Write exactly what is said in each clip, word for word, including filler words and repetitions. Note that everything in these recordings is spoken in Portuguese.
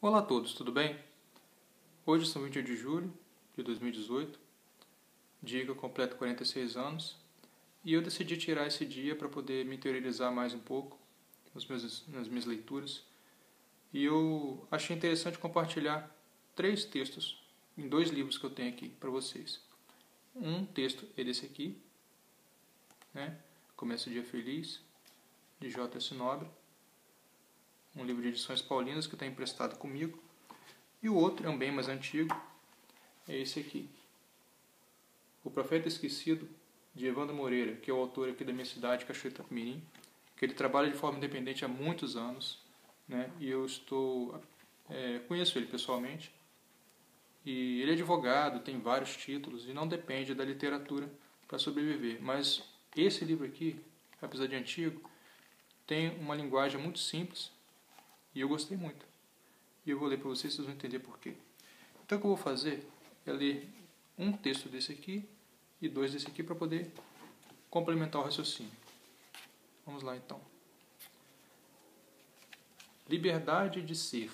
Olá a todos, tudo bem? Hoje são vinte de julho de dois mil e dezoito, dia que eu completo quarenta e seis anos, e eu decidi tirar esse dia para poder me interiorizar mais um pouco nos meus, nas minhas leituras. E eu achei interessante compartilhar três textos em dois livros que eu tenho aqui para vocês. Um texto é desse aqui, né? Começa o Dia Feliz, de J S Nobre, um livro de edições paulinas que está emprestado comigo. E o outro é um bem mais antigo, é esse aqui, O Profeta Esquecido, de Evandro Moreira, que é o autor aqui da minha cidade, Cachoeira Itapemirim, que ele trabalha de forma independente há muitos anos, né? E eu estou é, conheço ele pessoalmente, e ele é advogado, tem vários títulos e não depende da literatura para sobreviver. Mas esse livro aqui, apesar de antigo, tem uma linguagem muito simples e eu gostei muito. E eu vou ler para vocês, vocês vão entender por quê. Então o que eu vou fazer é ler um texto desse aqui e dois desse aqui para poder complementar o raciocínio. Vamos lá então. Liberdade de ser.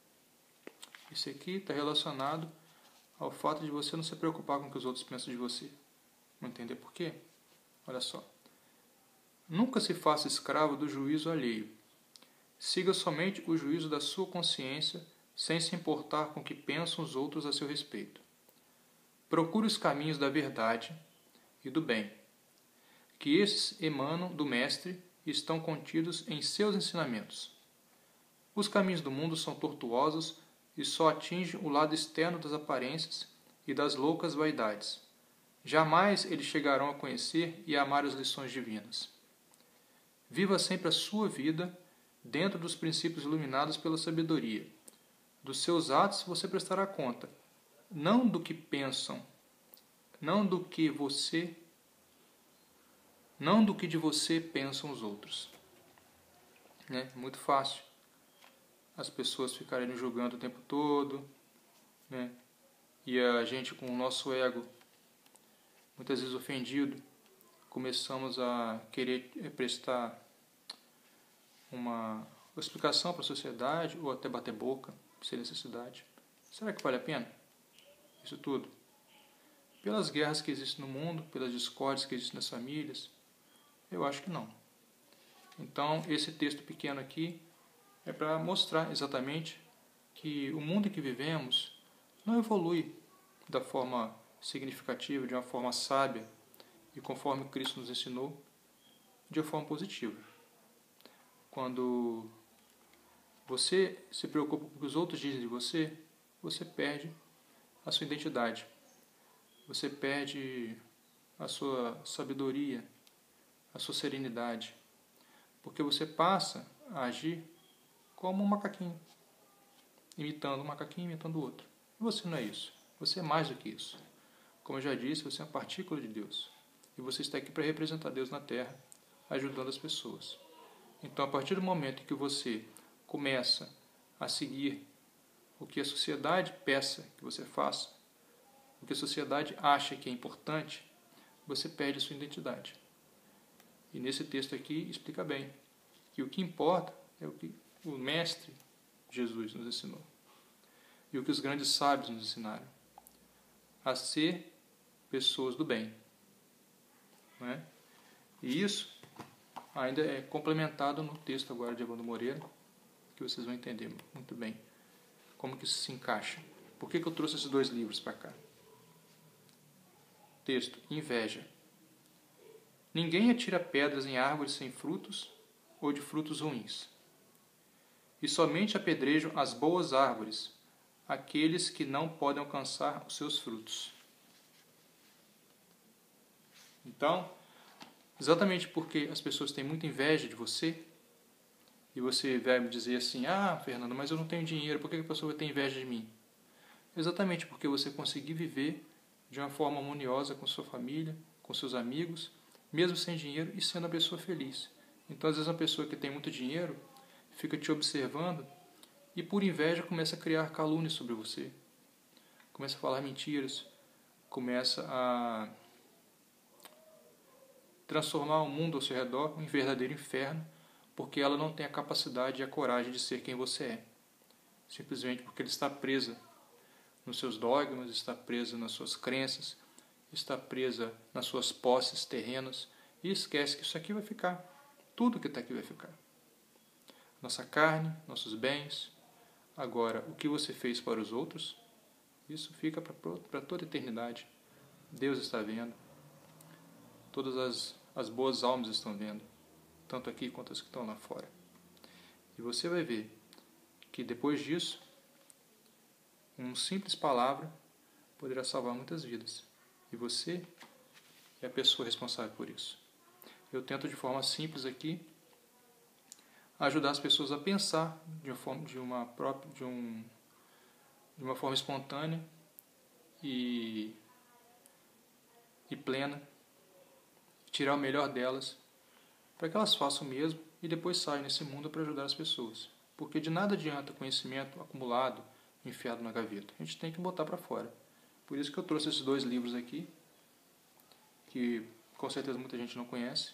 Esse aqui está relacionado ao fato de você não se preocupar com o que os outros pensam de você. Vão entender por quê? Olha só. Nunca se faça escravo do juízo alheio. Siga somente o juízo da sua consciência, sem se importar com o que pensam os outros a seu respeito. Procure os caminhos da verdade e do bem, que esses emanam do Mestre e estão contidos em seus ensinamentos. Os caminhos do mundo são tortuosos e só atingem o lado externo das aparências e das loucas vaidades. Jamais eles chegarão a conhecer e a amar as lições divinas. Viva sempre a sua vida dentro dos princípios iluminados pela sabedoria. Dos seus atos você prestará conta, não do que pensam, não do que você, não do que de você pensam os outros. Né? Muito fácil as pessoas ficarem julgando o tempo todo, né? E a gente, com o nosso ego muitas vezes ofendido, começamos a querer prestar uma explicação para a sociedade, ou até bater boca, sem necessidade. Será que vale a pena isso tudo? Pelas guerras que existem no mundo, pelas discórdias que existem nas famílias, eu acho que não. Então, esse texto pequeno aqui é para mostrar exatamente que o mundo em que vivemos não evolui da forma significativa, de uma forma sábia e conforme Cristo nos ensinou, de uma forma positiva. Quando você se preocupa com o que os outros dizem de você, você perde a sua identidade. Você perde a sua sabedoria, a sua serenidade. Porque você passa a agir como um macaquinho, imitando um macaquinho, imitando o outro. E você não é isso. Você é mais do que isso. Como eu já disse, você é uma partícula de Deus. E você está aqui para representar Deus na Terra, ajudando as pessoas. Então, a partir do momento em que você começa a seguir o que a sociedade peça que você faça, o que a sociedade acha que é importante, você perde a sua identidade. E nesse texto aqui explica bem que o que importa é o que o Mestre Jesus nos ensinou. E o que os grandes sábios nos ensinaram. A ser pessoas do bem. Não é? E isso ainda é complementado no texto agora de Evandro Moreira, que vocês vão entender muito bem como que isso se encaixa. Por que que eu trouxe esses dois livros para cá? Texto: inveja. Ninguém atira pedras em árvores sem frutos ou de frutos ruins. E somente apedrejam as boas árvores, aqueles que não podem alcançar os seus frutos. Então, exatamente porque as pessoas têm muita inveja de você, e você vai me dizer assim, ah, Fernando, mas eu não tenho dinheiro, por que a pessoa vai ter inveja de mim? Exatamente porque você conseguiu viver de uma forma harmoniosa com sua família, com seus amigos, mesmo sem dinheiro e sendo uma pessoa feliz. Então, às vezes, uma pessoa que tem muito dinheiro fica te observando e, por inveja, começa a criar calúnias sobre você. Começa a falar mentiras, começa a transformar o mundo ao seu redor em um verdadeiro inferno, porque ela não tem a capacidade e a coragem de ser quem você é. simplesmente porque ele está presa nos seus dogmas, está presa nas suas crenças, está presa nas suas posses terrenas e esquece que isso aqui vai ficar. Tudo que está aqui vai ficar. Nossa carne, nossos bens. Agora, o que você fez para os outros, isso fica para toda a eternidade. Deus está vendo. Todas as, as boas almas estão vendo, tanto aqui quanto as que estão lá fora. E você vai ver que depois disso, uma simples palavra poderá salvar muitas vidas. E você é a pessoa responsável por isso. Eu tento de forma simples aqui ajudar as pessoas a pensar de uma forma, de uma própria, de um, de uma forma espontânea e, e plena, tirar o melhor delas, para que elas façam o mesmo e depois saiam nesse mundo para ajudar as pessoas. Porque de nada adianta conhecimento acumulado, enfiado na gaveta. A gente tem que botar para fora. Por isso que eu trouxe esses dois livros aqui, que com certeza muita gente não conhece,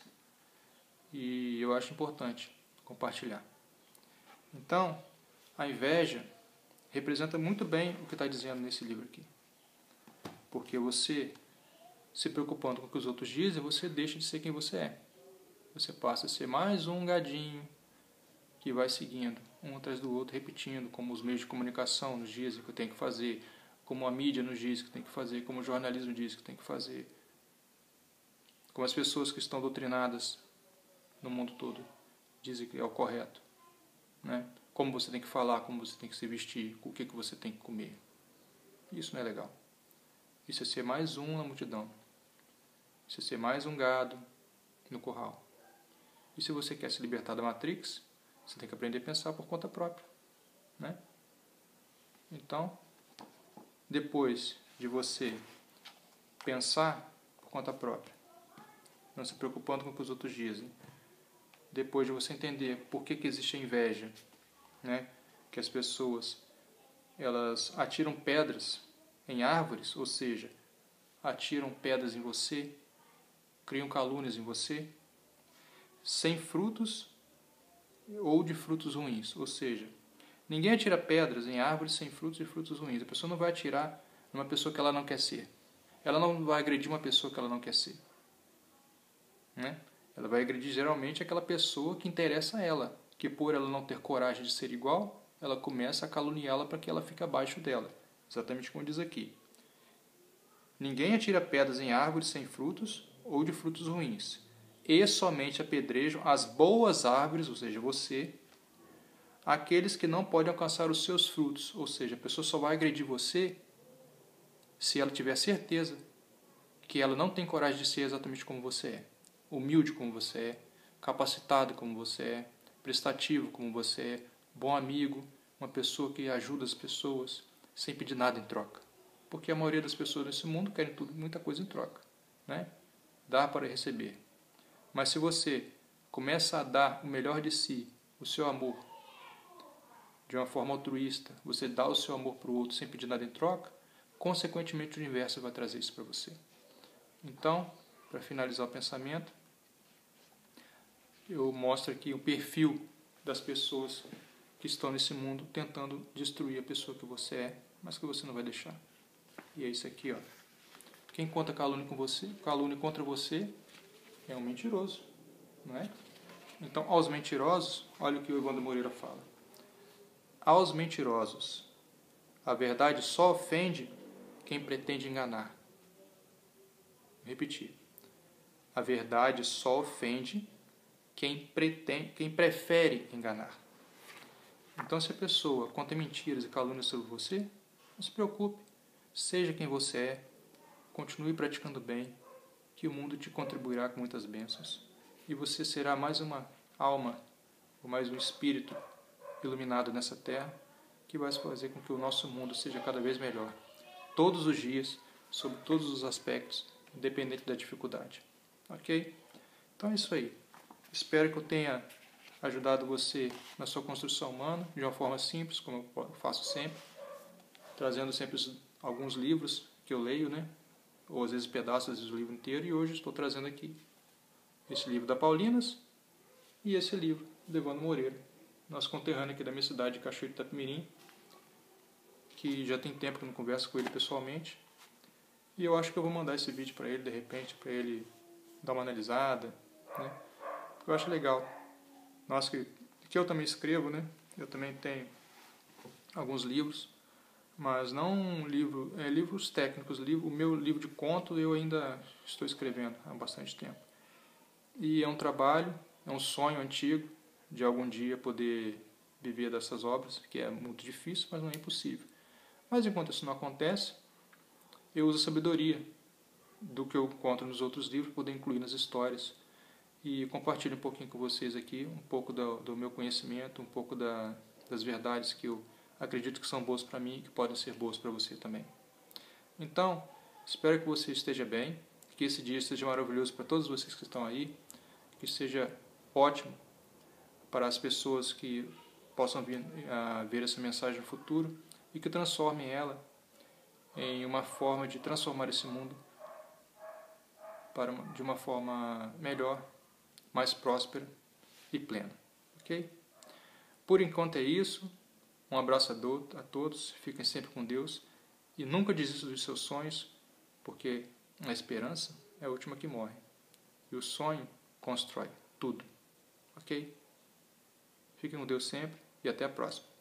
e eu acho importante compartilhar. Então, a inveja representa muito bem o que está dizendo nesse livro aqui. Porque você, se preocupando com o que os outros dizem, você deixa de ser quem você é. Você passa a ser mais um gadinho que vai seguindo, um atrás do outro, repetindo, como os meios de comunicação nos dizem que eu tenho que fazer, como a mídia nos diz que tem que fazer, como o jornalismo diz que tem que fazer, como as pessoas que estão doutrinadas no mundo todo dizem que é o correto, né? Como você tem que falar, como você tem que se vestir, o que, que você tem que comer. Isso não é legal. Isso é ser mais um na multidão. Isso é ser mais um gado no curral. E se você quer se libertar da Matrix, você tem que aprender a pensar por conta própria, né? Então, depois de você pensar por conta própria, não se preocupando com o que os outros dizem, depois de você entender por que, que existe a inveja, né? Que as pessoas elas atiram pedras em árvores, ou seja, atiram pedras em você, criam calúnias em você, sem frutos ou de frutos ruins. Ou seja, ninguém atira pedras em árvores sem frutos e frutos ruins. A pessoa não vai atirar numa pessoa que ela não quer ser. Ela não vai agredir uma pessoa que ela não quer ser, né? Ela vai agredir geralmente aquela pessoa que interessa a ela, que por ela não ter coragem de ser igual, ela começa a caluniá-la para que ela fique abaixo dela. Exatamente como diz aqui. Ninguém atira pedras em árvores sem frutos ou de frutos ruins, e somente apedrejam as boas árvores, ou seja, você, aqueles que não podem alcançar os seus frutos. Ou seja, a pessoa só vai agredir você se ela tiver certeza que ela não tem coragem de ser exatamente como você é. Humilde como você é, capacitado como você é, prestativo como você é, bom amigo, uma pessoa que ajuda as pessoas sem pedir nada em troca. Porque a maioria das pessoas nesse mundo querem tudo, muita coisa em troca, né? Dar para receber. Mas se você começa a dar o melhor de si, o seu amor, de uma forma altruísta, você dá o seu amor para o outro sem pedir nada em troca, consequentemente o universo vai trazer isso para você. Então, para finalizar o pensamento, eu mostro aqui o perfil das pessoas que estão nesse mundo tentando destruir a pessoa que você é, mas que você não vai deixar. E é isso aqui, ó. Quem conta calúnia com você, calúnia contra você, é um mentiroso, não é? Então, aos mentirosos, olha o que o Evandro Moreira fala. Aos mentirosos, a verdade só ofende quem pretende enganar. Vou repetir. A verdade só ofende quem, pretende, quem prefere enganar. Então, se a pessoa conta mentiras e calúnias sobre você, não se preocupe. Seja quem você é, continue praticando bem, que o mundo te contribuirá com muitas bênçãos. E você será mais uma alma, ou mais um espírito iluminado nessa terra, que vai fazer com que o nosso mundo seja cada vez melhor. Todos os dias, sobre todos os aspectos, independente da dificuldade. Ok? Então é isso aí. Espero que eu tenha ajudado você na sua construção humana, de uma forma simples, como eu faço sempre, trazendo sempre alguns livros que eu leio, né? Ou às vezes pedaços, às vezes o livro inteiro, e hoje estou trazendo aqui esse livro da Paulinas e esse livro do Evandro Moreira, nosso conterrâneo aqui da minha cidade de Cachoeiro de Itapemirim, que já tem tempo que eu não converso com ele pessoalmente. E eu acho que eu vou mandar esse vídeo para ele, de repente, para ele dar uma analisada, né? Eu acho legal. Nossa, que, que eu também escrevo, né? Eu também tenho alguns livros, mas não um livro, é, livros técnicos. Livro, o meu livro de conto eu ainda estou escrevendo há bastante tempo. E é um trabalho, é um sonho antigo de algum dia poder viver dessas obras, que é muito difícil, mas não é impossível. Mas enquanto isso não acontece, eu uso a sabedoria do que eu encontro nos outros livros para poder incluir nas histórias. E compartilho um pouquinho com vocês aqui, um pouco do, do meu conhecimento, um pouco da, das verdades que eu acredito que são boas para mim e que podem ser boas para você também. Então, espero que você esteja bem, que esse dia seja maravilhoso para todos vocês que estão aí, que seja ótimo para as pessoas que possam vir a ver essa mensagem no futuro e que transformem ela em uma forma de transformar esse mundo para uma, de uma forma melhor, mais próspera e plena. Ok? Por enquanto é isso. Um abraço a, do, a todos. Fiquem sempre com Deus. E nunca desistam dos seus sonhos, porque a esperança é a última que morre. E o sonho constrói tudo. Ok? Fiquem com Deus sempre e até a próxima.